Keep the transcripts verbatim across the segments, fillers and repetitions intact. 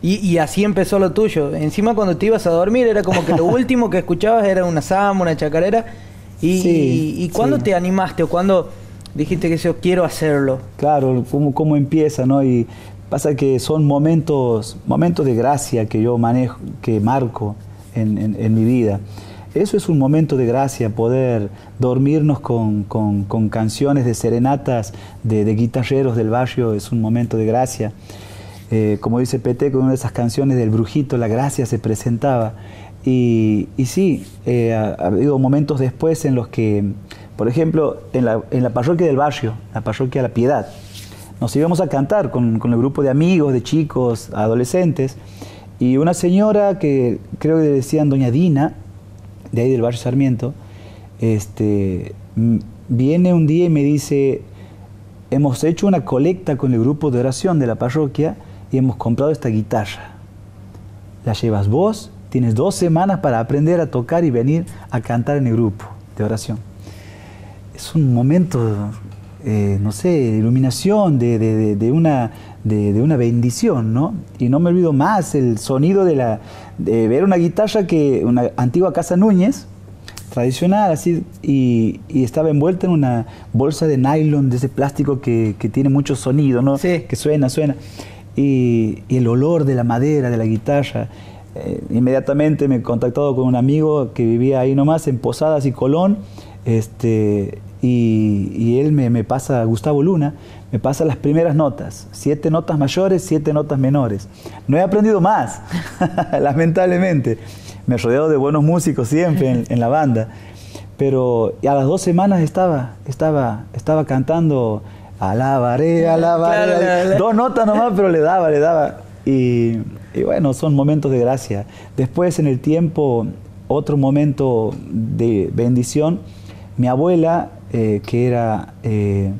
Y, y así empezó lo tuyo. Encima cuando te ibas a dormir era como que lo último que escuchabas era una samba, una chacarera. ¿Y, Sí, y, y cuándo sí. te animaste o cuándo dijiste que yo quiero hacerlo? Claro, cómo, cómo empieza, ¿no? Y pasa que son momentos, momentos de gracia que yo manejo, que marco en, en, en mi vida. Eso es un momento de gracia, poder dormirnos con, con, con canciones de serenatas de, de guitarreros del barrio, es un momento de gracia. Eh, como dice Peté, con una de esas canciones del Brujito, la gracia se presentaba. Y, y sí, eh, ha, ha habido momentos después en los que, por ejemplo, en la, en la parroquia del barrio, la parroquia La Piedad, nos íbamos a cantar con, con el grupo de amigos, de chicos, adolescentes, y una señora que creo que le decían Doña Dina, de ahí del barrio Sarmiento, este, viene un día y me dice, hemos hecho una colecta con el grupo de oración de la parroquia y hemos comprado esta guitarra. La llevas vos, tienes dos semanas para aprender a tocar y venir a cantar en el grupo de oración. Es un momento, eh, no sé, de iluminación, de, de, de, de, una, de, de una bendición, ¿no? Y no me olvido más el sonido de, la, de ver una guitarra, que una antigua Casa Núñez, tradicional, así, y, y estaba envuelta en una bolsa de nylon, de ese plástico que, que tiene mucho sonido, ¿no? Sí. Que suena, suena. Y, y el olor de la madera, de la guitarra. Eh, inmediatamente me he contactado con un amigo que vivía ahí nomás, en Posadas y Colón, este, y, y él me, me pasa, Gustavo Luna, me pasa las primeras notas, siete notas mayores, siete notas menores. No he aprendido más, lamentablemente. Me he rodeado de buenos músicos siempre en, en la banda, pero a las dos semanas estaba, estaba, estaba cantando alabaré, alabaré, Claro, la, la. dos notas nomás, pero le daba, le daba. Y, y bueno, son momentos de gracia. Después, en el tiempo, otro momento de bendición, mi abuela, eh, que era eh,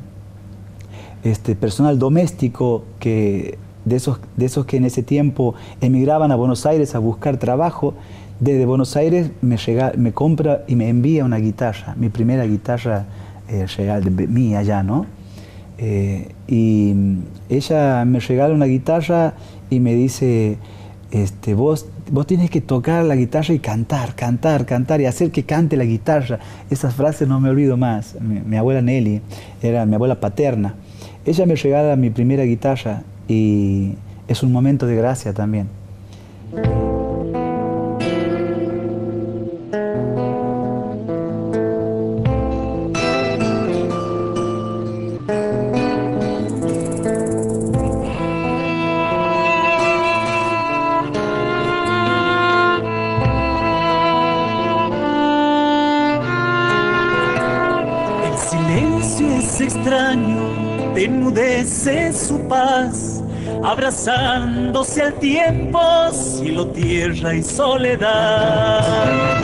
este, personal doméstico, que de esos, de esos que en ese tiempo emigraban a Buenos Aires a buscar trabajo, desde Buenos Aires me, llega, me compra y me envía una guitarra, mi primera guitarra eh, real, de, mía ya, ¿no? Eh, y ella me regala una guitarra y me dice, este, vos, vos tienes que tocar la guitarra y cantar, cantar, cantar y hacer que cante la guitarra. Esas frases no me olvido más. Mi, mi abuela Nelly, era mi abuela paterna. Ella me regala mi primera guitarra y es un momento de gracia también. Extraño, enmudece su paz, abrazándose al tiempo, cielo, tierra y soledad.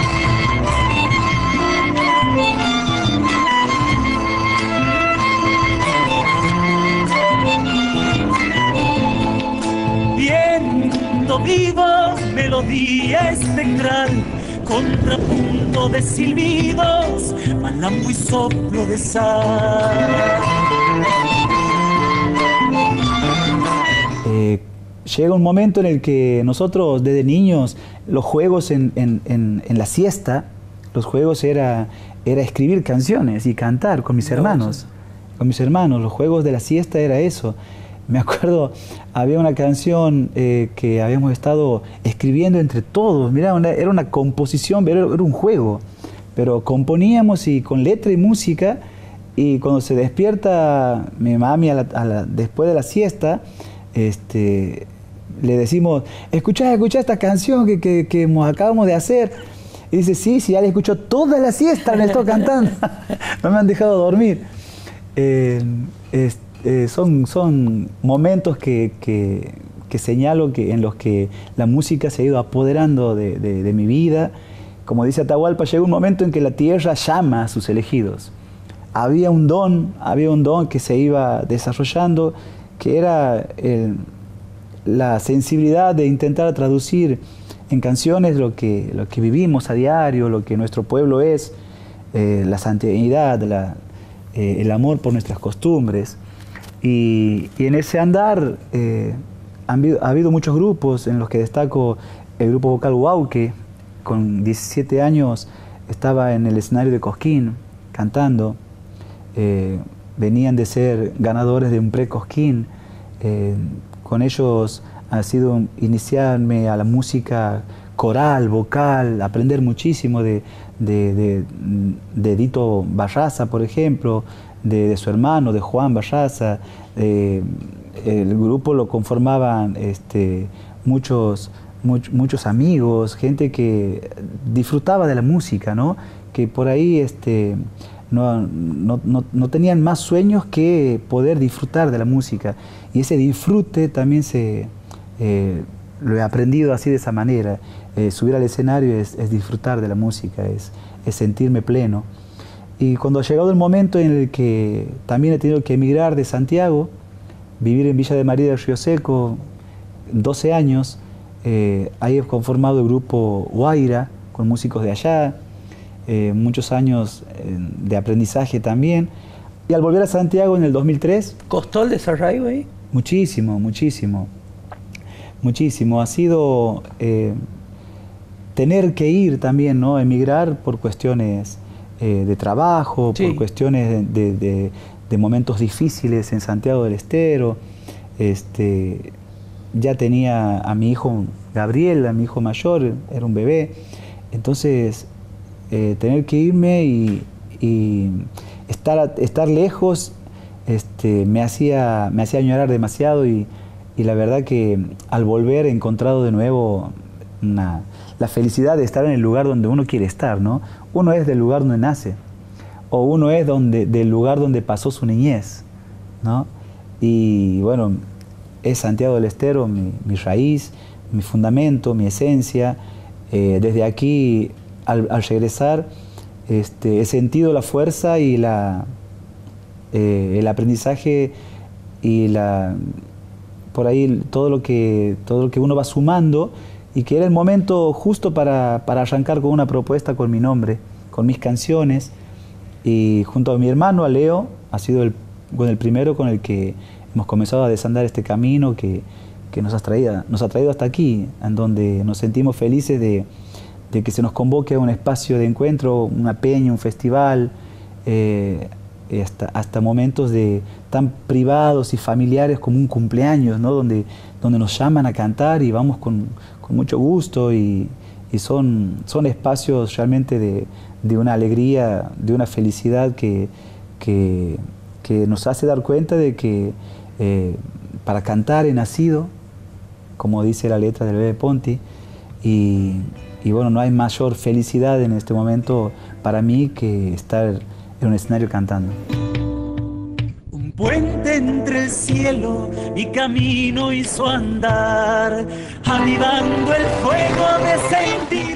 Viento vivo, melodía espectral, contrapunto de silbidos, malambo y soplo de sal. Eh, llega un momento en el que nosotros desde niños, los juegos en, en, en, en la siesta, los juegos era, era escribir canciones y cantar con mis hermanos. Con mis hermanos, los juegos de la siesta era eso. Me acuerdo, había una canción eh, que habíamos estado escribiendo entre todos. Mirá, una, era una composición, pero era un juego. Pero componíamos y con letra y música, y cuando se despierta mi mami a la, a la, después de la siesta, este, le decimos, escuchá, escuchá esta canción que, que, que acabamos de hacer. Y dice, sí, sí, ya le escuchó toda la siesta, le estoy cantando. No me han dejado dormir. Eh, este, Eh, son, son momentos que, que, que señalo que, en los que la música se ha ido apoderando de, de, de mi vida. Como dice Atahualpa, llega un momento en que la tierra llama a sus elegidos. Había un don, había un don que se iba desarrollando, que era el, la sensibilidad de intentar traducir en canciones lo que, lo que vivimos a diario, lo que nuestro pueblo es, eh, la santidad, la, eh, el amor por nuestras costumbres. Y, y en ese andar, eh, han habido, ha habido muchos grupos en los que destaco el grupo vocal Huauque. Con diecisiete años estaba en el escenario de Cosquín cantando. Eh, venían de ser ganadores de un pre-Cosquín. Eh, con ellos ha sido iniciarme a la música coral, vocal, aprender muchísimo de, de, de, de Dito Barraza, por ejemplo, de, de su hermano, de Juan Barraza. Eh, el grupo lo conformaban este, muchos, much, muchos amigos, gente que disfrutaba de la música, ¿no? Que por ahí este, no, no, no, no tenían más sueños que poder disfrutar de la música. Y ese disfrute también se, eh, lo he aprendido así de esa manera. Eh, subir al escenario es, es disfrutar de la música, es, es sentirme pleno. Y cuando ha llegado el momento en el que también he tenido que emigrar de Santiago, vivir en Villa de María del Río Seco, doce años, eh, ahí he conformado el grupo Guaira, con músicos de allá, eh, muchos años eh, de aprendizaje también. Y al volver a Santiago en el dos mil tres... ¿Costó el desarraigo ahí? Muchísimo, muchísimo, muchísimo. Ha sido eh, tener que ir también, ¿no? Emigrar por cuestiones eh, de trabajo, sí. por cuestiones de, de, de momentos difíciles en Santiago del Estero. Este, ya tenía a mi hijo Gabriel, a mi hijo mayor, era un bebé. Entonces, eh, tener que irme y, y estar, estar lejos este, me, hacía, me hacía añorar demasiado y, y la verdad que al volver he encontrado de nuevo una, la felicidad de estar en el lugar donde uno quiere estar, ¿no? Uno es del lugar donde nace, o uno es donde, del lugar donde pasó su niñez, ¿no? Y bueno, es Santiago del Estero mi, mi raíz, mi fundamento, mi esencia. Eh, desde aquí, al, al regresar, este, he sentido la fuerza y la, eh, el aprendizaje y la, por ahí todo lo, que, todo lo que uno va sumando, y que era el momento justo para, para arrancar con una propuesta con mi nombre, con mis canciones. Y junto a mi hermano, a Leo, ha sido el, bueno, el primero con el que hemos comenzado a desandar este camino que, que nos, ha traído, nos ha traído hasta aquí, en donde nos sentimos felices de, de que se nos convoque a un espacio de encuentro, una peña, un festival, eh, hasta, hasta momentos de, tan privados y familiares como un cumpleaños, ¿no? donde, donde nos llaman a cantar y vamos con, con mucho gusto, y, y son, son espacios realmente de, de una alegría, de una felicidad que, que, que nos hace dar cuenta de que eh, para cantar he nacido, como dice la letra del Bebe Ponti, y, y bueno, no hay mayor felicidad en este momento para mí que estar en un escenario cantando. Un puente entre el cielo y camino hizo andar, avivando el fuego de sentir.